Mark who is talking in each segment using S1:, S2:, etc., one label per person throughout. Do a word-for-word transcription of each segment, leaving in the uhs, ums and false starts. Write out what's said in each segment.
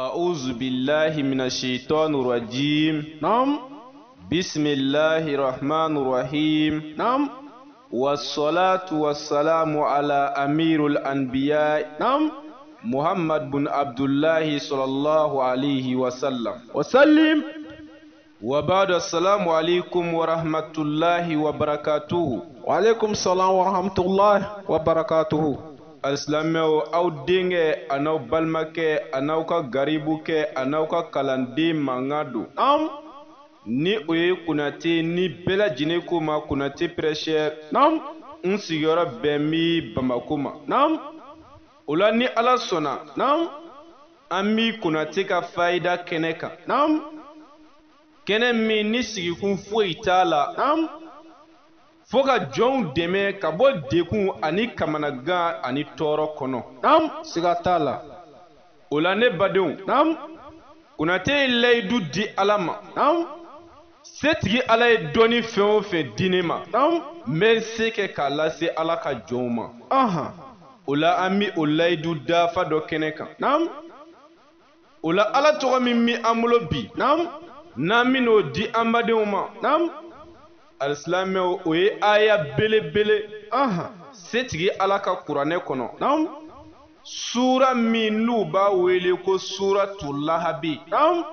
S1: أعوذ بالله من الشيطان الرجيم.
S2: نعم.
S1: بسم الله الرحمن الرحيم.
S2: نعم.
S1: والصلاة والسلام على أمير الأنبياء.
S2: نعم.
S1: محمد بن عبد الله صلى الله عليه وسلم
S2: وسلم.
S1: وبعد السلام عليكم ورحمة الله وبركاته.
S2: وعليكم السلام ورحمة الله وبركاته.
S1: Alisimɛw aw denkɛ anaw balimakɛ anaw ka garibu kɛ anaw ka kalanden mankan don.
S2: Naam.
S1: Ni o ye Konaté ni bɛɛ lajɛlen ko ma Konaté prêcheur.
S2: Naam.
S1: N sigiyɔrɔ bɛn mi Bamako ma.
S2: Naam.
S1: O la ni Ala sɔnna.
S2: Naam.
S1: An bi Konaté ka FAƐDA kɛnɛ kan.
S2: Naam.
S1: Kɛnɛ min ni sigikun foyi t'a la.
S2: Naam.
S1: Fo ka jɔnw dɛmɛ ka bɔ dekun ani kamanagan ani tɔɔrɔ kɔnɔ.
S2: Naam. Siga t'a la.
S1: O la ne badenw.
S2: Naam.
S1: Konaté ye layidu di Ala ma.
S2: Naam.
S1: Setigi Ala ye dɔnni fɛn o fɛn di ne ma.
S2: Naam.
S1: N bɛ n se kɛ k'a lase Ala ka jɔnw ma.
S2: Aha.
S1: O la an bi o layidu dafa dɔ kɛnɛ kan.
S2: Naam.
S1: O la Ala tɔgɔ min bi an bolo bi.
S2: Naam.
S1: N'an bɛn'o di an badenw ma.
S2: Naam.
S1: Alisimɛw o ye aya belebele.
S2: Aha.
S1: Setigi Ala ka kuranɛ kɔnɔ.
S2: Naam.
S1: Sura min n'u b'a wele ko suratul lahabi.
S2: Naam.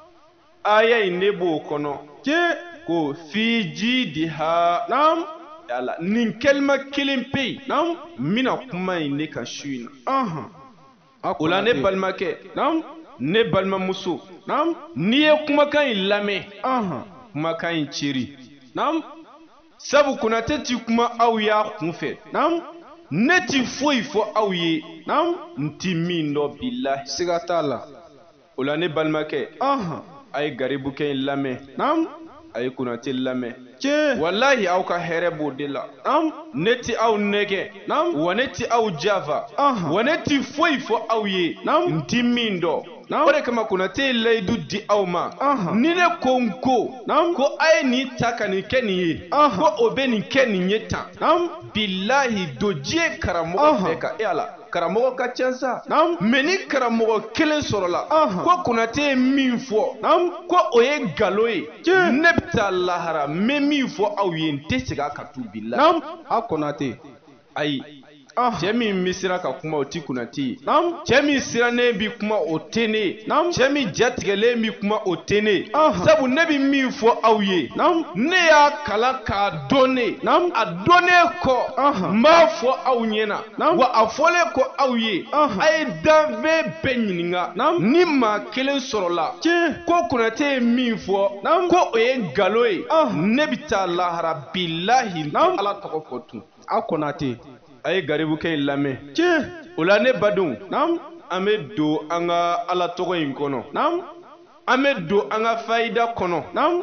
S1: Aya in ne b'o kɔnɔ.
S2: Cɛ.
S1: Ko fi jidiha.
S2: Naam.
S1: Yala nin kɛlima kelen pe yen.
S2: Naam.
S1: N bɛna kuma in ne kan su in na.
S2: Aha.
S1: O la ne balimakɛ.
S2: Naam.
S1: Ne balimamuso.
S2: Naam.
S1: N'i ye kumakan in lamɛn.
S2: Aha.
S1: Kumakan in ceri.
S2: Naam.
S1: Sabu Konaté ti kuma aw y'a kunfɛ.
S2: Naam.
S1: Ne ti foyi fɔ aw ye.
S2: Naam.
S1: N ti min dɔn bilahi.
S2: Siga t'a la.
S1: O la ne balimakɛ.
S2: Aha.
S1: A ye garibukɛ in lamɛn.
S2: Naam.
S1: A ye Konaté lamɛn.
S2: Cɛ.
S1: Walahi aw ka hɛrɛ b'o de la.
S2: Naam.
S1: Ne ti aw nɛgɛ.
S2: Naam.
S1: Wa ne ti aw jafa.
S2: Aha.
S1: Wa ne ti foyi fɔ aw ye.
S2: Naam.
S1: N ti min dɔn.
S2: Naam.
S1: O de kama Konaté ye layidu di aw ma.
S2: Aha.
S1: Ni ne ko n ko.
S2: Naam.
S1: Ko a ye nin ta ka nin kɛ nin ye.
S2: Aha.
S1: Ko o bɛ nin kɛ nin ye tan.
S2: Naam.
S1: Bilahi doji ye karamɔgɔ
S2: Aha.
S1: fɛ ka e ala. Karamɔgɔ ka ca sa.
S2: Naam.
S1: Mɛ ni karamɔgɔ kelen sɔrɔla.
S2: Aha.
S1: Ko Konaté ye min fɔ.
S2: Naam.
S1: Ko o ye nkalon ye.
S2: Cɛ.
S1: Ne bɛ taa lahara n bɛ min fɔ aw ye n tɛ segin a kan tu bilahi.
S2: Naam. A Konaté.
S1: Ayi.
S2: Aha.
S1: Cɛ min bɛ siran ka kuma o ti Konaté ye.
S2: Naam.
S1: Cɛ min sirannen bi kuma o tɛ ne ye.
S2: Naam.
S1: Cɛ min jatigɛlen bi kuma o tɛ ne ye.
S2: Aha.
S1: Sabu ne bɛ min fɔ aw ye.
S2: Naam.
S1: Ne y'a kalan k'a dɔn ne.
S2: Naam.
S1: A dɔnnen kɔ.
S2: Aha.
S1: N b'a fɔ aw ɲɛna.
S2: Naam.
S1: Wa a fɔlen kɔ aw ye.
S2: Aha.
S1: A ye danfɛn bɛɛ ɲininka.
S2: Naam.
S1: Ni maa kelen sɔrɔla.
S2: Cɛ.
S1: Ko Konaté ye min fɔ.
S2: Naam.
S1: Ko o ye nkalon ye.
S2: Aha.
S1: Ne bɛ taa lahara bilahi n tɛ
S2: Naam.
S1: Ala tɔgɔ fɔ tun.
S2: A Konaté.
S1: A ye garibukɛ in lamɛn.
S2: Cɛ.
S1: O la ne badenw.
S2: Naam.
S1: An bɛ don an ka Ala tɔgɔ in kɔnɔ.
S2: Naam.
S1: An bɛ don an ka FAԻDA kɔnɔ.
S2: Naam.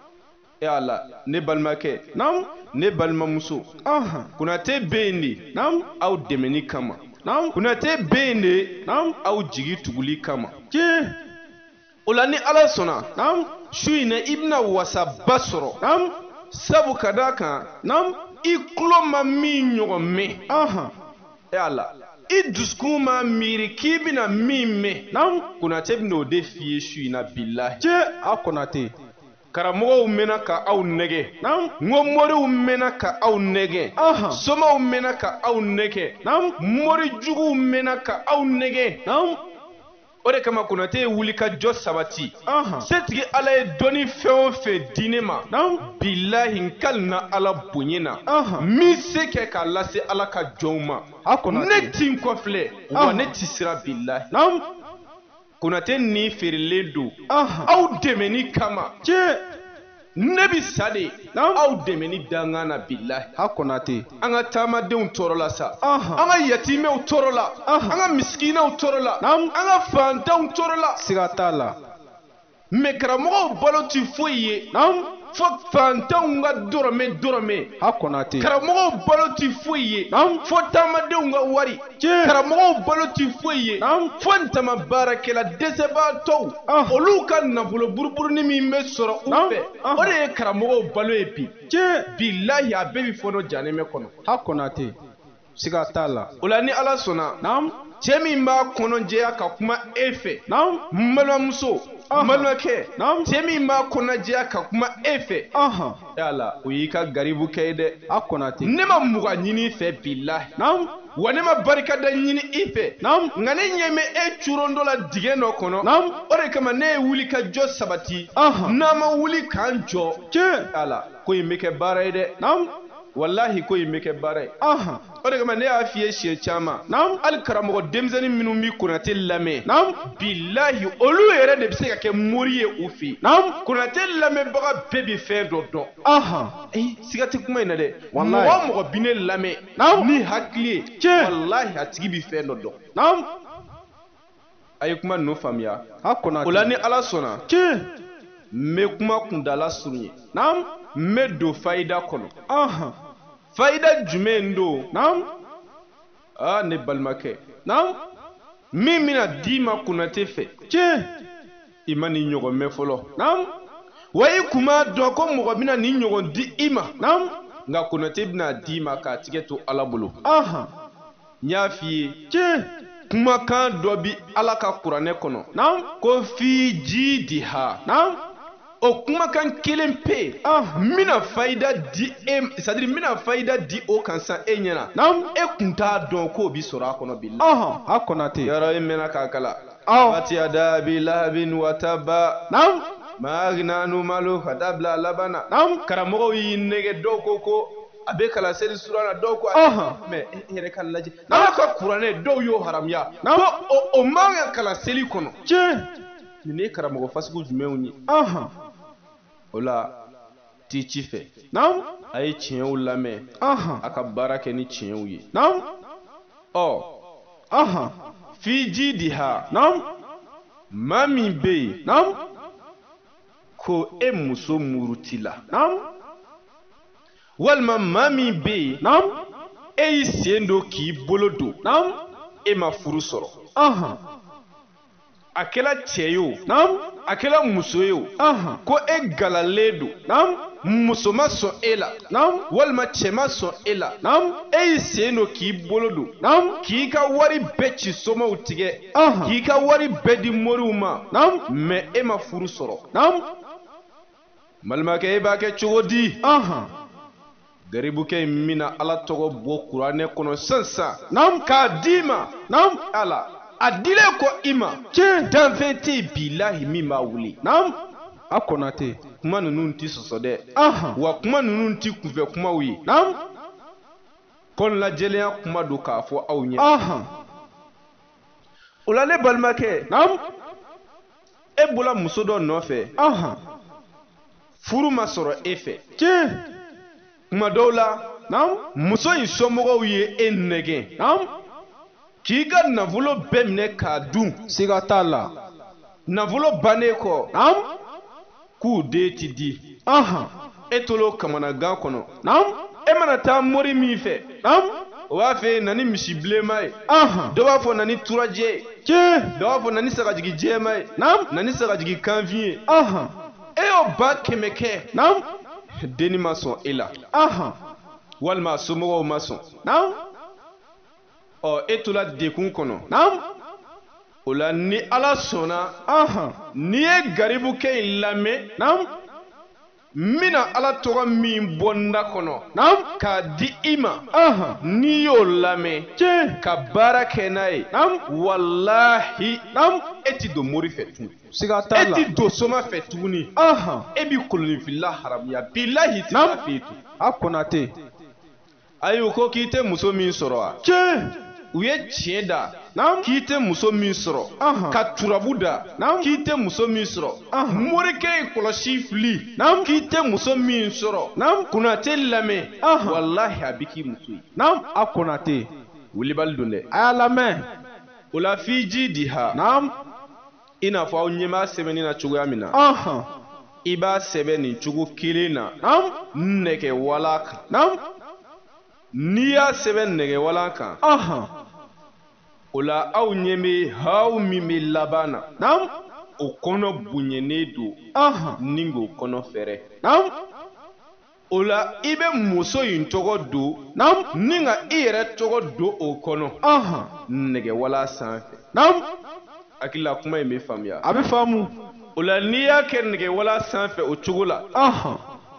S1: E Ala ne balimakɛ.
S2: Naam.
S1: Ne balimamuso.
S2: Aha.
S1: Konaté bɛ yen de.
S2: Naam.
S1: Aw dɛmɛni kama.
S2: Naam.
S1: Konaté bɛ yen de.
S2: Naam.
S1: Aw jigi tuguli kama.
S2: Cɛ.
S1: O la ni Ala sɔnna.
S2: Naam.
S1: Su in na i bɛna wasaba sɔrɔ.
S2: Naam.
S1: Sabu ka d'a kan.
S2: Naam.
S1: I tulo ma min ɲɔgɔn mɛn.
S2: Aha.
S1: E Ala. I dusukun ma miiri k'i bɛna min mɛn.
S2: Naam.
S1: Konaté bɛna o de f'i ye su in na bilahi.
S2: Cɛ. A Konaté.
S1: Karamɔgɔw mɛnna ka aw nɛgɛ.
S2: Naam.
S1: N ko moriw mɛnna ka aw nɛgɛ.
S2: Aha.
S1: Somaw mɛnna ka aw nɛgɛ.
S2: Naam.
S1: Morijuguw mɛnna ka aw nɛgɛ.
S2: Naam.
S1: O de kama Konaté ye wuli ka jɔ sabati.
S2: Aha.
S1: Setigi Ala ye dɔnni fɛn o fɛn di ne ma.
S2: Naam.
S1: Bilahi n kalina Ala bonya na.
S2: Aha.
S1: N bɛ se kɛ k'a lase Ala ka jɔnw ma.
S2: A Konaté.
S1: Ne ti n kɔfilɛ. Wa ne ti sira bilahi.
S2: Naam.
S1: Konaté ni feerelen don.
S2: Aha.
S1: Aw dɛmɛni kama.
S2: Cɛ.
S1: Ne bɛ sa de.
S2: Naam.
S1: Aw dɛmɛni dangan na bilahi.
S2: A Konaté.
S1: An ka taamadenw tɔɔrɔ la sa.
S2: Aha.
S1: An ka yatimɛw tɔɔrɔ la.
S2: Aha.
S1: An ka misikinaw tɔɔrɔ la.
S2: Naam.
S1: An ka fantanw tɔɔrɔ la.
S2: Siga t'a la.
S1: Mɛ karamɔgɔw balo ti foyi ye.
S2: Naam.
S1: Fo fantanw ka dɔrɔmɛ dɔrɔmɛ.
S2: A Konaté.
S1: Karamɔgɔw balo ti foyi ye.
S2: Naam.
S1: Fo taamadenw ka wari.
S2: Cɛ.
S1: Karamɔgɔw balo ti foyi ye.
S2: Naam.
S1: Fo ntama baarakɛla dɛsɛbaatɔw.
S2: Ah.
S1: Olu ka nafolo buruburuni min bɛ sɔrɔ u
S2: Naam.
S1: fɛ.
S2: Ah.
S1: O de ye karamɔgɔw balo ye bi.
S2: Cɛ.
S1: Bilahi a bɛɛ bi fɔnɔ janɛmɛ kɔnɔ.
S2: A Konaté. Siga t'a la.
S1: O la ni Ala sɔnna.
S2: Naam.
S1: cɛ min b'a kɔnɔjɛya ka kuma e fɛ
S2: naam
S1: n balimamuso n balimakɛ
S2: naam
S1: cɛ min b'a kɔnɔjɛya ka kuma e fɛ
S2: aha
S1: yala o y'i ka garibu kɛ ye dɛ
S2: a Konaté
S1: ne ma muga ɲini i fɛ bilahi
S2: naam
S1: wa ne ma barikada ɲini i fɛ
S2: naam
S1: nka ne ɲɛ bɛ e curon dɔ la dingɛ dɔ kɔnɔ
S2: naam
S1: o de kama ne ye wuli ka jɔ sabati
S2: aha
S1: n'a ma wuli k'an jɔ
S2: tiɲɛ
S1: yala ko in bɛ kɛ baara ye dɛ
S2: naam
S1: walahi ko in bɛ kɛ baara ye
S2: aha
S1: o de kama ne y'a f'i ye siɲɛ caman
S2: naam
S1: hali karamɔgɔ denmisɛnnin minnu bɛ Konaté lamɛn
S2: naam
S1: bilahi olu yɛrɛ de bɛ se ka kɛ mori ye u fɛ yen
S2: naam
S1: Konaté lamɛnbaga bɛɛ bɛ fɛn dɔ dɔn
S2: aha
S1: ayi siga tɛ kuma in na dɛ
S2: Wallahi.
S1: mɔgɔ o mɔgɔ bɛ ne lamɛn
S2: Naam.
S1: ni hakili ye
S2: Tiɲɛ.
S1: walahi a tigi bɛ fɛn dɔ dɔn
S2: naam
S1: a ye kuma ninnu faamuya
S2: a Konaté
S1: o la ni Ala sɔnna
S2: tiɲɛ
S1: n bɛ kuma kuntala surun ye
S2: naam
S1: n bɛ don FAƐDA kɔnɔ
S2: aha
S1: FAÍDA jumɛn don
S2: naam
S1: aa ne balimakɛ
S2: naam
S1: min bɛna d'i ma Konaté fɛ
S2: tiɲɛ
S1: i ma nin ɲɔgɔn mɛn fɔlɔ
S2: naam
S1: wa i kun b'a dɔn ko mɔgɔ bɛna nin ɲɔgɔn di i ma
S2: naam
S1: nka Konaté bɛna d'i ma k'a tigɛ to Ala bolo
S2: aha
S1: n y'a f'i ye
S2: tiɲɛ
S1: kumakan dɔ bi Ala ka kuranɛ kɔnɔ
S2: naam
S1: ko FAԻDA
S2: naam
S1: o kumakan kelen pe
S2: ah
S1: n bɛna FAÍDA di e c'est à dire n bɛna FAÍDA di o kan san e ɲɛna
S2: naam
S1: e kun t'a dɔn k'o bi sɔrɔ a kɔnɔ bi la
S2: aha a Konaté
S1: yɔrɔ e mɛnna k'a kala
S2: aw
S1: fatiyada abi lahabin wataba
S2: naam
S1: ma agna anhu maluhu ka taa bila a laban na
S2: naam
S1: karamɔgɔw y'i nɛgɛ dɔw ko ko a bɛ kalaseli suran na dɔw ko
S2: Aha.
S1: mais e yɛrɛ ka lajɛ Ala ka kuranɛ dɔw y'o haramuya
S2: Naam.
S1: ko o o man ka kalaseli kɔnɔ
S2: tiɲɛ
S1: nin ye karamɔgɔ fasugu jumɛnw ye
S2: aha
S1: o la t'i ci fɛ
S2: naam
S1: a ye tiɲɛw lamɛn
S2: aha
S1: a ka baara kɛ ni tiɲɛw ye
S2: naam
S1: ɔ
S2: aha
S1: FAÍDA
S2: naam
S1: maa min bɛ yen
S2: naam
S1: ko e muso muruti la
S2: naam
S1: walima maa min bɛ yen
S2: naam
S1: e y'i sen don k'i bolo don
S2: naam
S1: e ma furu sɔrɔ
S2: aha
S1: a kɛra cɛ ye o
S2: naam
S1: a kɛra muso ye o
S2: aha
S1: ko e galalen don
S2: naam
S1: muso ma sɔn e la
S2: naam
S1: walima cɛ ma sɔn e la
S2: naam
S1: e y'i sen don k'i bolo don
S2: naam
S1: k'i ka wari bɛɛ ci somaw tigɛ
S2: aha
S1: k'i ka wari bɛɛ di moriw ma
S2: naam
S1: mais e ma furu sɔrɔ
S2: naam
S1: balimakɛ e b'a kɛ cogo di
S2: aha
S1: garibukɛ in bɛna Ala tɔgɔ bɔ kuranɛ kɔnɔ sisan
S2: naam
S1: k'a d'i ma
S2: naam
S1: ala a dilen kɔ i ma
S2: tiɲɛ
S1: danfɛn tɛ yen bilahi min b'a wuli
S2: naam a Konaté
S1: kuma ninnu tɛ sɔsɔ dɛ
S2: aha
S1: wa kuma ninnu tɛ kunfɛ kumaw ye
S2: naam
S1: kɔn lajɛlenya kuma don k'a fɔ aw ɲɛ
S2: aha
S1: o la ne balimakɛ
S2: naam
S1: e bɔra muso dɔ nɔfɛ
S2: aha
S1: furu ma sɔrɔ e fɛ
S2: tiɲɛ
S1: kuma dɔw la
S2: naam
S1: muso in somɔgɔw ye e nɛgɛn
S2: naam
S1: k'i ka nafolo bɛɛ minɛ k'a dun
S2: siga t'a la
S1: nafolo bannen kɔ
S2: naam
S1: k'u den ti di
S2: aha
S1: e tolo kamanagan kɔnɔ
S2: naam
S1: e mana taa mori min fɛ
S2: naam
S1: o b'a fɛ na ni misi bilenma ye
S2: aha
S1: dɔ b'a fɔ na ni turajɛ ye
S2: tiɲɛ
S1: dɔ b'a fɔ na ni sagajigi jɛma ye
S2: naam
S1: na ni sagajigi kanfin ye
S2: aha
S1: e y'o ba kɛmɛ kɛ
S2: naam
S1: denni ma sɔn e la
S2: aha
S1: walima a somɔgɔw ma sɔn
S2: naam
S1: ɔ e tola dekun kɔnɔ
S2: naam
S1: o la ni Ala sɔnna
S2: aha
S1: n'i ye garibukɛ in lamɛn
S2: naam
S1: n bɛna Ala tɔgɔ min bɔ n da kɔnɔ
S2: naam
S1: k'a di i ma
S2: aha
S1: n'i y'o lamɛn
S2: tiɲɛ
S1: ka baara kɛ n'a ye
S2: naam
S1: walahi
S2: naam
S1: e ti don mori fɛ tuguni
S2: siga t'a
S1: e
S2: la
S1: ti don soma fɛ tuguni
S2: aha
S1: e bi kolonifila haramuya bilahi ti
S2: Naam.
S1: taa fɛ yen tun
S2: a Konaté
S1: ayi u ko k'i tɛ muso min sɔrɔ wa
S2: tiɲɛ
S1: u ye tiɲɛ da
S2: naam
S1: k'i tɛ muso min sɔrɔ
S2: aha
S1: ka turabu da
S2: Naam.
S1: k'i tɛ muso min sɔrɔ
S2: Aha.
S1: morikɛ in kɔlɔsi fili
S2: Naam.
S1: k'i tɛ muso min sɔrɔ
S2: Naam.
S1: Konaté lamɛn
S2: Aha.
S1: walahi a bɛ k'i muso ye
S2: naam a Konaté
S1: wulibali don dɛ
S2: a y'a lamɛn
S1: o la FAÍDA
S2: naam
S1: i n'a fɔ aw ɲɛ b'a sɛbɛnni na cogoya min na
S2: aha
S1: i b'a sɛbɛn nin cogo kelen na
S2: naam
S1: nɛgɛwalan kan
S2: naam
S1: n'i y'a sɛbɛn nɛgɛwalan kan
S2: aha
S1: o la aw ɲɛ bɛ haw min bɛ laban na
S2: naam
S1: o kɔnɔ bonyɛnnen don
S2: aha
S1: ni k'o kɔnɔ fɛrɛ
S2: naam
S1: ola ibe muso in togo do
S2: nam
S1: ninga ire togo do o kono
S2: aha
S1: nege wala sanfɛ
S2: nam
S1: akila kuma in bɛ faamuya
S2: a bɛ faamu
S1: ola n'i y'a kɛ nege wala sanfɛ o cogo la
S2: aha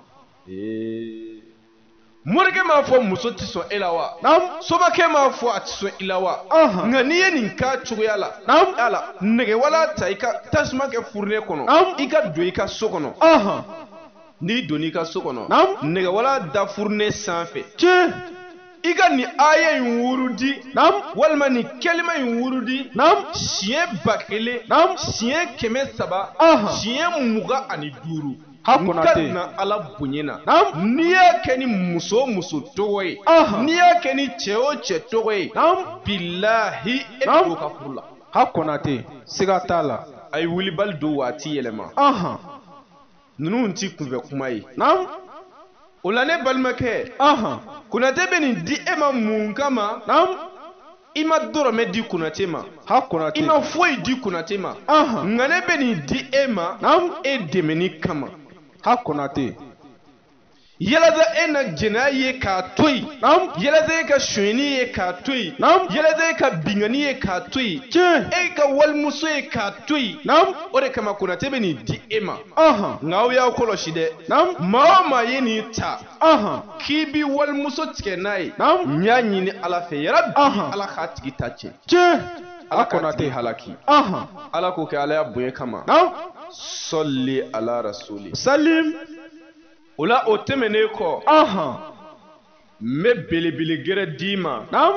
S1: ee morikɛ m'a fɔ muso tɛ sɔn e la wa
S2: nam
S1: somakɛ m'a fɔ a tɛ sɔn i la wa
S2: aha
S1: nka n'i ye nin k'a cogoya la
S2: nam
S1: ala nege wala ta i ka tasuma kɛ furulen kɔnɔ
S2: nam
S1: i ka don i ka so kɔnɔ
S2: aha
S1: n'i donna i ka so kɔnɔ
S2: nam
S1: nege wala da furulen sanfɛ
S2: tiɲɛ
S1: i ka nin aya in wurudi
S2: nam
S1: walima nin kɛlima in wurudi
S2: nam
S1: siɲɛ ba kelen
S2: nam
S1: siɲɛ kɛmɛ saba
S2: aha
S1: siɲɛ mugan ani duuru
S2: ha
S1: n ka
S2: Konaté
S1: na ala bonya na
S2: nam
S1: n'i y'a kɛ ni muso o muso tɔgɔ ye
S2: aha
S1: n'i y'a kɛ ni cɛ o cɛ tɔgɔ ye
S2: nam
S1: bilahi e
S2: Nam.
S1: bɛ don ka furu la
S2: ha Konaté siga t'a la
S1: a ye wulibali don waati yɛlɛma
S2: aha
S1: ninnu ti kunfɛ kuma ye
S2: nam
S1: o la ne balimakɛ
S2: aha
S1: Konaté bɛ nin di e ma mun kama
S2: nam
S1: i ma dɔrɔmɛ di Konaté ma
S2: ha Konaté
S1: i ma foyi di Konaté ma
S2: aha
S1: nka ne bɛ nin di e ma
S2: nam
S1: e dɛmɛni kama
S2: ha Konaté
S1: yalasa e na jɛnɛya ye k'a to yen
S2: nam
S1: yalasa e ka sonyɛni ye k'a to yen
S2: nam
S1: yalasa e ka binkani ye k'a to yen
S2: tiɲɛ
S1: e ka walimuso ye k'a to yen
S2: nam
S1: o de kama Konaté bɛ nin di e ma
S2: aha
S1: nka aw y'aw kɔlɔsi dɛ
S2: nam
S1: maa o maa ye nin ta
S2: aha
S1: k'i bi walimuso tigɛ n'a ye
S2: nam
S1: n y'a ɲini ala fɛ yarabi
S2: Aha.
S1: ala k'a tigi ta tiɲɛ
S2: tiɲɛ
S1: ala
S2: ha
S1: k'a
S2: Konaté
S1: tigi halaki
S2: aha
S1: ala k'o kɛ ala y'a bonya kama
S2: nam
S1: sɔli ala rasuli
S2: salim
S1: o la o tɛmɛnen kɔ
S2: aha
S1: n bɛ belebele gɛrɛ d'i ma
S2: nam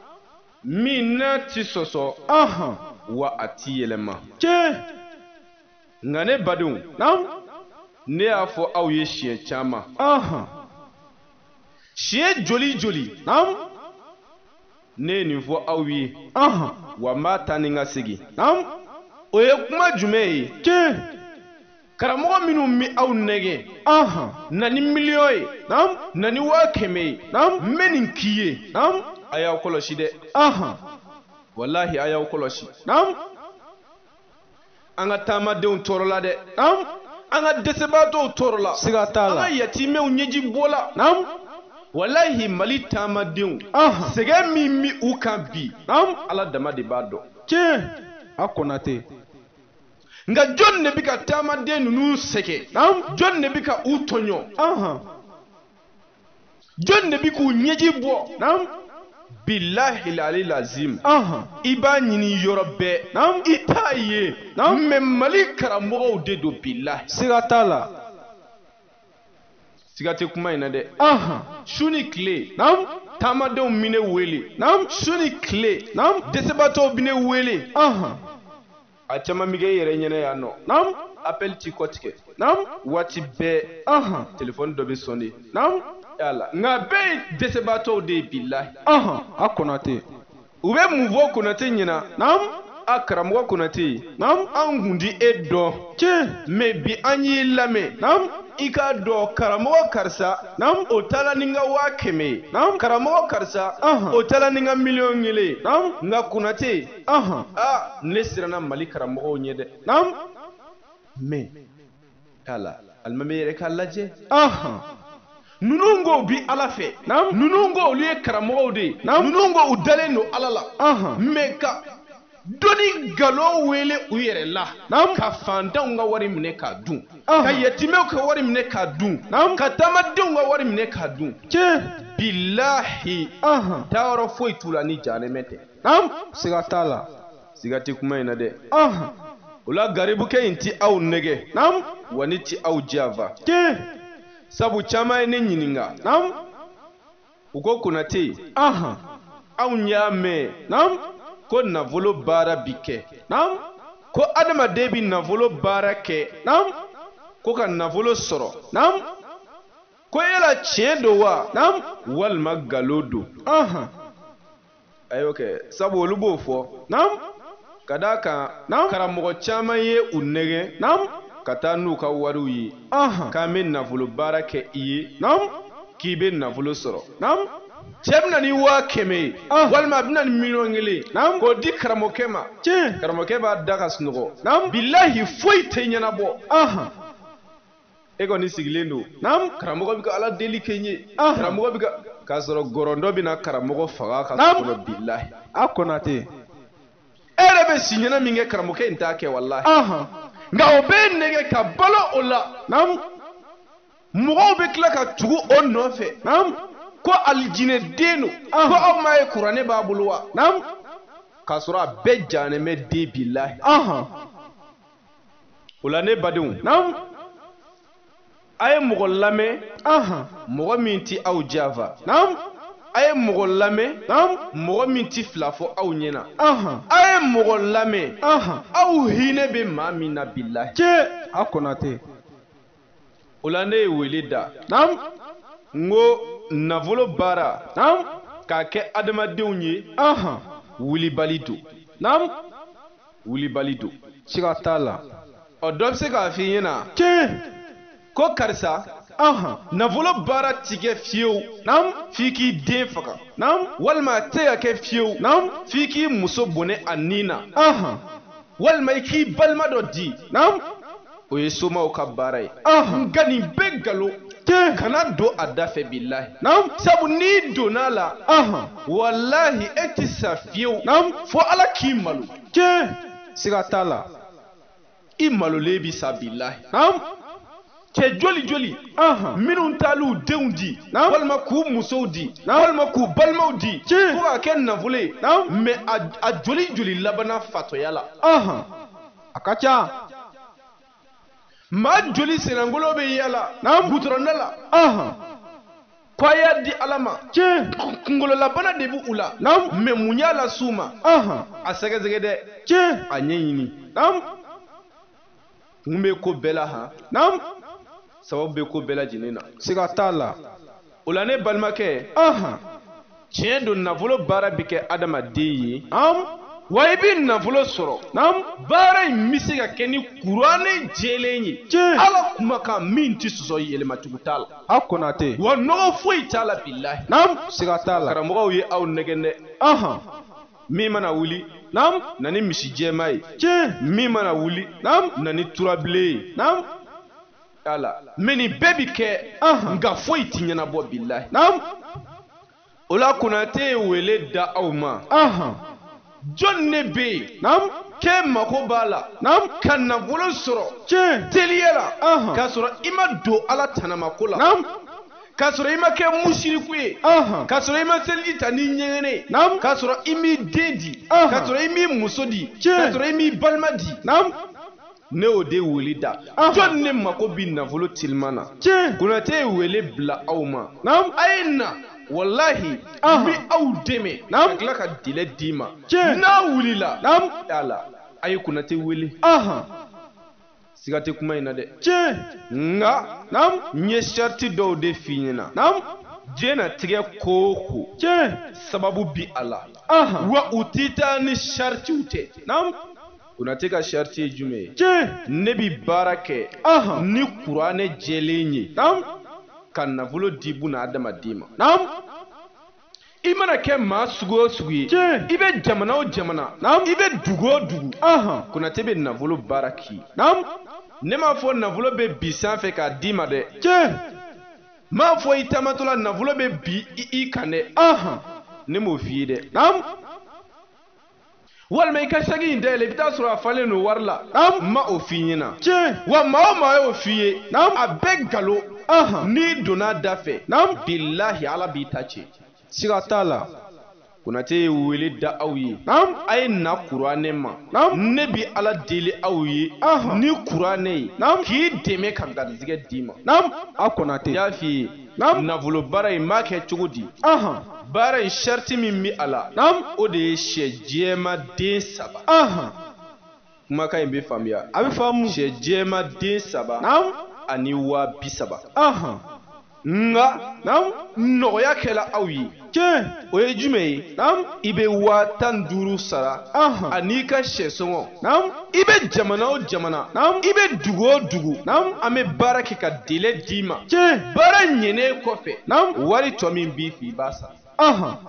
S1: min n'a ti sɔsɔ
S2: aha
S1: wa a ti yɛlɛma
S2: tiɲɛ
S1: nka ne badenw
S2: nam
S1: ne y'a fɔ aw ye siɲɛ caman
S2: aha
S1: siɲɛ joli joli
S2: nam
S1: ne ye nin fɔ aw ye
S2: aha
S1: wa n b'a ta ni n ka segin
S2: nam
S1: o ye kuma jumɛn ye
S2: tiɲɛ
S1: karamɔgɔ minnu bɛ aw nɛgɛ
S2: aha
S1: na ni miliyɔn ye
S2: nam
S1: na ni waa kɛmɛ ye
S2: nam
S1: n bɛ nin k'i ye
S2: nam
S1: a y'aw kɔlɔsi dɛ
S2: aha
S1: walahi a y'aw kɔlɔsi
S2: nam
S1: an ka taamadenw tɔɔrɔ la dɛ
S2: nam
S1: an ka dɛsɛbaatɔw tɔɔrɔ la
S2: siga t'a
S1: an
S2: la
S1: ka yatimɛw ɲɛji bɔ la
S2: nam
S1: walahi mali taamadenw
S2: aha
S1: sɛgɛn min bɛ u kan bi
S2: nam
S1: ala dama de b'a dɔn
S2: tiɲɛ ha Konaté
S1: nka jɔn de bɛ ka taamaden ninnu sɛgɛn
S2: nam
S1: jɔn de bɛ ka u tɔɲɔ
S2: aha
S1: jɔn de bɛ k'u ɲɛji bɔ
S2: nam
S1: bilahi ali lazim
S2: aha
S1: i b'a ɲini yɔrɔ bɛɛ
S2: nam
S1: i t'a ye
S2: nam
S1: mɛ mali karamɔgɔw de don bilahi
S2: siga t'a la
S1: siga tɛ kuma in na dɛ
S2: aha
S1: su ni tile
S2: nam
S1: taamadenw bɛ ne wele
S2: nam
S1: su ni tile
S2: nam
S1: dɛsɛbaatɔw bɛ ne wele
S2: aha
S1: a caman bɛ kɛ e yɛrɛ ɲɛna yan nɔ
S2: nam
S1: appel t'i kɔtigɛ
S2: nam
S1: waati bɛɛ
S2: aha
S1: telefɔni dɔ bɛ sɔnni
S2: nam
S1: yala nka bɛɛ ye dɛsɛbaatɔw de ye bilahi
S2: aha ha Konaté
S1: u bɛ mun fɔ Konaté ɲɛna
S2: nam
S1: a karamɔgɔ Konaté
S2: nam
S1: an kun ti e dɔn
S2: tiɲɛ
S1: mɛ bi an y'i lamɛn
S2: nam
S1: i k'a dɔn karamɔgɔ karisa
S2: nam
S1: o taara ni n ka waa kɛmɛ ye
S2: nam
S1: karamɔgɔ karisa
S2: aha
S1: o taara ni n ka miliyɔn kelen ye
S2: nam
S1: nka Konaté
S2: aha
S1: aa ne siranna mali karamɔgɔw ɲɛ dɛ
S2: nam
S1: mɛ yala alimami yɛrɛ k'a lajɛ
S2: aha
S1: ninnu ko bi ala fɛ
S2: nam
S1: ninnu ko olu ye karamɔgɔw de ye
S2: Nam.
S1: ninnu ko u dalen don ala la
S2: aha
S1: mɛ ka dɔnni nkalon wele u yɛrɛ la
S2: nam
S1: ka fantanw ka wari minɛ k'a dun
S2: Aha.
S1: ka yatimɛw ka wari minɛ k'a dun
S2: Nam.
S1: ka taamadenw ka wari minɛ k'a dun
S2: tiɲɛ
S1: bilahi
S2: aha
S1: taayɔrɔ foyi t'u la ni jahanɛmɛ tɛ
S2: nam siga t'a la
S1: siga tɛ kuma in na dɛ
S2: aha
S1: o la garibukɛ in ti aw nɛgɛ
S2: nam
S1: wa ni ti aw janfa
S2: tiɲɛ
S1: sabu caman ye ne ɲininka
S2: nam
S1: u ko Konaté
S2: aha
S1: anw y'a mɛn
S2: nam
S1: ko nafolo baara bi kɛ
S2: nam
S1: ko adamaden bi nafolo baara kɛ
S2: nam
S1: ko ka nafolo sɔrɔ
S2: nam
S1: ko yala tiɲɛ don wa
S2: nam
S1: walima nkalon don
S2: aha
S1: a y'o kɛ sabu olu b'o fɔ
S2: nam
S1: ka d'a kan
S2: Nam.
S1: karamɔgɔ caman ye u nɛgɛ
S2: nam
S1: ka taa n'u ka wariw ye
S2: aha
S1: k'an bɛ nafolo baara kɛ i ye
S2: nam
S1: k'i bɛ nafolo sɔrɔ
S2: nam
S1: cɛ bɛna ni waa kɛmɛ ye
S2: Ah.
S1: walima a bɛna ni miliyɔn kelen
S2: Nam.
S1: k'o di karamɔgɔkɛ ma
S2: tiɲɛ
S1: karamɔgɔkɛ b'a da ka sunɔgɔ
S2: Nam.
S1: bilahi foyi tɛ ɲɛnabɔ
S2: aha
S1: e kɔni sigilen don
S2: Naam.
S1: karamɔgɔ bɛ ka ala deli kɛ n ye
S2: Aha.
S1: karamɔgɔ bɛ ka k'a sɔrɔ gɔrɔndɔ bɛ na karamɔgɔ faga ka
S2: Naam.
S1: kɔnɔ bilahi
S2: A Konaté.
S1: e yɛrɛ bɛ si ɲɛna min kɛ karamɔgɔkɛ in t'a kɛ walahi
S2: Aha.
S1: nka o bɛ nɛgɛ ka balo o la
S2: Naam.
S1: mɔgɔw bɛ tila ka tugu o nɔfɛ
S2: Naam.
S1: ko alijinɛ den don
S2: Aha.
S1: ko aw m'a ye kuranɛ b'a bolo wa
S2: Naam.
S1: k'a sɔrɔ a bɛɛ jannen bɛ den bilahi
S2: Aha.
S1: o la ne badenw
S2: Naam.
S1: a ye mɔgɔ lamɛn
S2: Aha.
S1: mɔgɔ min tɛ aw janfa
S2: Naam.
S1: a ye mɔgɔ lamɛn
S2: Naam.
S1: mɔgɔ min tɛ fila fɔ aw ɲɛna
S2: Aha.
S1: a ye mɔgɔ lamɛn
S2: Aha.
S1: aw hinɛ bɛ maa min na bilahi
S2: Cɛ. A Konaté.
S1: o la ne ye wele da
S2: Naam.
S1: n ko nafolo baara
S2: Naam.
S1: k'a kɛ adamadenw ye
S2: Aha.
S1: wulibali don
S2: Naam.
S1: wulibali don
S2: Siga t'a la.
S1: ɔ dɔ bɛ se k'a f'i ɲɛna
S2: Cɛ.
S1: ko karisa
S2: Aha.
S1: nafolo baara ti kɛ fiyewu
S2: Naam.
S1: f'i k'i den faga
S2: Naam.
S1: walima a tɛ ka kɛ fiyewu
S2: Naam.
S1: f'i k'i muso bɔnɛ a nin na
S2: Aha.
S1: walima i k'i balima dɔ di
S2: Naam.
S1: o ye somaw ka baara ye
S2: Aha.
S1: nka nin bɛɛ nkalon
S2: Cɛ.
S1: kana don a da fɛ bilahi
S2: Naam.
S1: sabu n'i donna la
S2: Aha.
S1: walahi e ti sa fiyewu
S2: Naam.
S1: fo ala k'i malo
S2: Cɛ. Siga t'a la.
S1: i malolen bi sa bilahi
S2: Naam.
S1: cɛ joli joli
S2: Aha.
S1: minnu t'al'u denw di
S2: Naam.
S1: walima k'u musow di
S2: Naam.
S1: walima k'u balimaw di
S2: Cɛ.
S1: fo k'a kɛ nafolo ye
S2: Naam.
S1: mɛ a a joli joli labanna fatɔya la
S2: Aha. A ka ca.
S1: maa joli senangolo bɛ yala
S2: Naam.
S1: gutɔrɔnda la
S2: Aha.
S1: k'a y'a di ala ma
S2: Cɛ.
S1: kunkololabana de b'u la
S2: Naam.
S1: mɛ mun y'a la s'u ma
S2: Aha.
S1: a sɛgɛsɛgɛ dɛ
S2: Cɛ.
S1: a ɲɛɲini
S2: Naam.
S1: kun bɛ ko bɛɛ la han
S2: Naam.
S1: sababu bɛ ko bɛɛ lajɛlen na
S2: Siga t'a la.
S1: o la ne balimakɛ
S2: Aha.
S1: tiɲɛ don nafolo baara bɛ kɛ adamaden ye
S2: Naam.
S1: wa i bɛ nafolo sɔrɔ
S2: Naam.
S1: baara in bɛ se ka kɛ ni kuranɛ jɛlen ye
S2: Cɛ.
S1: ala kumakan min tɛ sɔsɔ yɛlɛmacogo t'a la
S2: A Konaté.
S1: wa nɔgɔ foyi t'a la bilahi
S2: Naam. Siga t'a la.
S1: karamɔgɔw ye aw nɛgɛn dɛ
S2: Aha.
S1: min mana wuli
S2: Naam.
S1: na ni misi jɛma ye
S2: Cɛ.
S1: min mana wuli
S2: Naam.
S1: na ni turabilen ye
S2: Naam.
S1: ala mɛ nin bɛɛ bi kɛ
S2: Aha.
S1: nka foyi ti ɲɛnabɔ bilahi
S2: Naam.
S1: o la Konaté ye wele da aw ma
S2: Aha.
S1: jɔn ne bɛ yen
S2: Naam.
S1: k'e mako b'a la
S2: Naam.
S1: ka nafolo sɔrɔ
S2: Cɛ.
S1: teliya la
S2: Aha.
S1: k'a sɔrɔ i ma don ala tanamako la
S2: Naam.
S1: k'a sɔrɔ i ma kɛ musiriku ye
S2: Aha.
S1: k'a sɔrɔ i ma seliji ta ni ɲɛgɛnɛ ye
S2: Naam.
S1: k'a sɔrɔ i m'i den di
S2: Aha.
S1: k'a sɔrɔ i m'i muso di
S2: Cɛ.
S1: k'a sɔrɔ i m'i balima di
S2: Naam.
S1: ne y'o de wele da
S2: Aha.
S1: jɔn ne mako bi nafolo teliman na
S2: Cɛ.
S1: Konaté ye wele bila aw ma
S2: Naam.
S1: a ye na walahi
S2: Aha.
S1: n bɛ aw dɛmɛ
S2: Naam.
S1: ka tila ka dɛlɛ d'i ma
S2: Cɛ.
S1: n'a wulila
S2: Naam.
S1: ala a ye Konaté wele
S2: Aha.
S1: siga tɛ kuma in na dɛ
S2: Cɛ.
S1: nka
S2: Naam.
S1: n ye sariti dɔw de f'i ɲɛna
S2: Naam.
S1: diɲɛnatigɛ ko o ko
S2: Cɛ.
S1: sababu bi a la
S2: Aha.
S1: wa u tɛ taa ni saritiw tɛ
S2: Naam.
S1: Konaté ka sariti ye jumɛn ye
S2: Cɛ.
S1: ne bi baara kɛ
S2: Aha.
S1: ni kuranɛ jɛlen ye
S2: Naam.
S1: ka nafolo di buna adamaden ma
S2: Naam.
S1: i mana kɛ maa sugu o sugu ye
S2: Cɛ.
S1: i bɛ jamana o jamana
S2: Naam.
S1: i bɛ dugu o dugu
S2: Aha.
S1: Konaté bɛ nafolo baara k'i
S2: Naam.
S1: ne m'a fɔ nafolo bɛ bi sanfɛ k'a d'i ma dɛ
S2: Cɛ.
S1: m'a fɔ i taamatɔ la nafolo bɛ bi i i kan dɛ
S2: Aha.
S1: ne m'o f'i ye dɛ
S2: Naam.
S1: walima i ka sagi in dayɛlɛ i bɛ taa sɔrɔ a falen don wari la
S2: Naam.
S1: n ma o f'i ɲɛna
S2: Cɛ.
S1: wa maa o maa y'o f'i ye
S2: Naam.
S1: a bɛɛ nkalon
S2: Aha.
S1: n'i donna a da fɛ
S2: Naam.
S1: bilahi ala b'i ta cɛ
S2: Siga t'a la.
S1: Konaté ye wele da aw ye
S2: Naam.
S1: a ye na kuranɛ ma
S2: Naam.
S1: ne bi ala deli aw ye
S2: Aha.
S1: ni kuranɛ ye
S2: Naam.
S1: k'i dɛmɛ ka garizigɛ d'i ma
S2: Naam. A
S1: n
S2: Konaté.
S1: y'a f'i ye
S2: Naam.
S1: nafolo baara in m'a kɛ cogo di
S2: Aha.
S1: baara in sariti min bi a la
S2: Naam.
S1: o de ye sɛ jɛma den saba
S2: Aha.
S1: kumakan in bɛ faamuya
S2: A bɛ faamu.
S1: sɛ jɛma den saba
S2: Naam.
S1: ani waa bi saba
S2: Aha.
S1: nka
S2: Naam.
S1: nɔgɔya kɛla aw ye
S2: Cɛ.
S1: o ye jumɛn ye
S2: Naam.
S1: i bɛ waa tan ni duuru sara
S2: Aha.
S1: ani i ka sɛsɔngɔ
S2: Naam.
S1: i bɛ jamana o jamana
S2: Naam.
S1: i bɛ dugu o dugu
S2: Naam.
S1: an bɛ baara kɛ ka délai d'i ma
S2: Cɛ.
S1: baara ɲɛnen kɔfɛ
S2: Naam.
S1: wari tɔ min b'i fɛ i b'a sara
S2: Aha.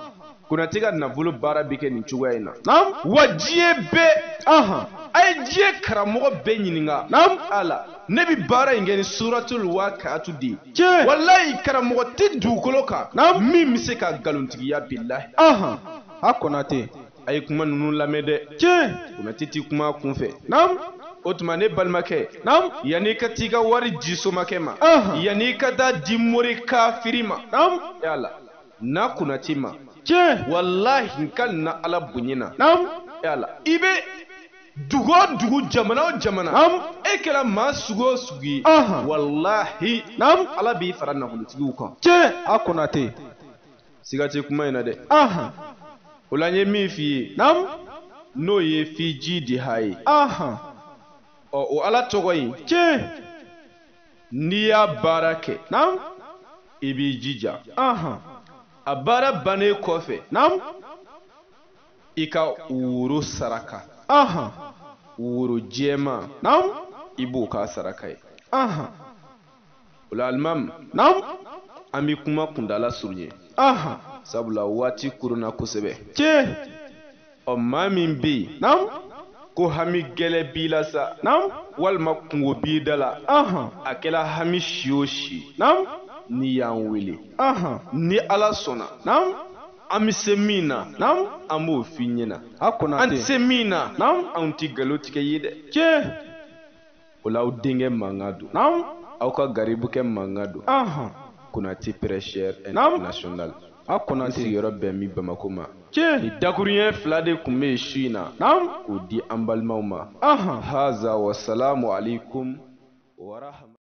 S1: Konaté ka nafolo baara bɛ kɛ nin cogoya in na.
S2: Naam.
S1: Wa diɲɛ bɛɛ.
S2: Ahan.
S1: A ye diɲɛ karamɔgɔ bɛɛ ɲininka.
S2: Naam.
S1: Ala ne bɛ baara in kɛ ni suratul waqiatu de.
S2: Tiɲɛ.
S1: Walayi karamɔgɔ tɛ dugukolo kan.
S2: Naam.
S1: Min bɛ se ka nkalontigiya bilahi.
S2: Ahan. A Konaté.
S1: A ye kuma ninnu lamɛn dɛ.
S2: Tiɲɛ.
S1: Konaté ti kuma kunfɛ.
S2: Naam.
S1: O tuma ne balimakɛ.
S2: Naam.
S1: Yanni ka t'i ka wari di somakɛ ma.
S2: Ahan.
S1: Yanni ka taa di mori kafiri ma.
S2: Naam.
S1: Yala n'a Konaté ma.
S2: Tiɲɛ.
S1: Walahi n ka na ala bonyana.
S2: Naam.
S1: Yala i bɛ dugu o dugu jamana o jamana.
S2: Naam.
S1: E kɛra maa sugu o sugu ye.
S2: Ahan.
S1: Walahi.
S2: Naam.
S1: Ala b'i fara nafolotigiw kan.
S2: Tiɲɛ. A Konaté.
S1: Siga tɛ kuma in na dɛ.
S2: Ahan.
S1: O la n ye min f'i ye.
S2: Naam.
S1: N'o ye Fiji di ha ye.
S2: Ahan.
S1: Ɔ o ala tɔgɔ in.
S2: Tiɲɛ.
S1: N'i y'a baara kɛ.
S2: Naam.
S1: I b'i jija.
S2: Ahan.
S1: A baara bannen kɔfɛ.
S2: Naam.
S1: I ka woro saraka.
S2: Ahan.
S1: Woro jɛman.
S2: Naam.
S1: I b'o k'a saraka ye.
S2: Ahan.
S1: O la alimamu.
S2: Naam.
S1: An bɛ kuma kundala surunya.
S2: Ahan.
S1: Sabula waati koronna kosɛbɛ.
S2: Tiɲɛ.
S1: Ɔ maa min bɛ yen.
S2: Naam.
S1: Ko hami gɛlɛ b'i la sa.
S2: Naam.
S1: Walima kungo b'i da la.
S2: Ahan.
S1: A kɛra hami si o si.
S2: Naam.
S1: N'i y'an wele.
S2: Ahan.
S1: Ni ala sɔnna.
S2: Naam.
S1: An bɛ se min na.
S2: Naam.
S1: An b'o f'i ɲɛna.
S2: A Konaté.
S1: An tɛ se min na.
S2: Naam.
S1: Anw tɛ nkalon tigɛ ye dɛ.
S2: Tiɲɛ.
S1: O la aw denkɛ mankan don.
S2: Naam.
S1: Aw ka garibu kɛ mankan don.
S2: Ahan.
S1: Konaté prêcheur
S2: Naam.
S1: international.
S2: A Konaté.
S1: Sigiyɔrɔ bɛn min Bamako ma.
S2: Tiɲɛ.
S1: Ni dakuruɲɛ fila de tun bɛ yen su in na.
S2: Naam.
S1: K'o di an balimaw ma.
S2: Ahan.
S1: Haza wa salamu alaikum wa rahmatulah.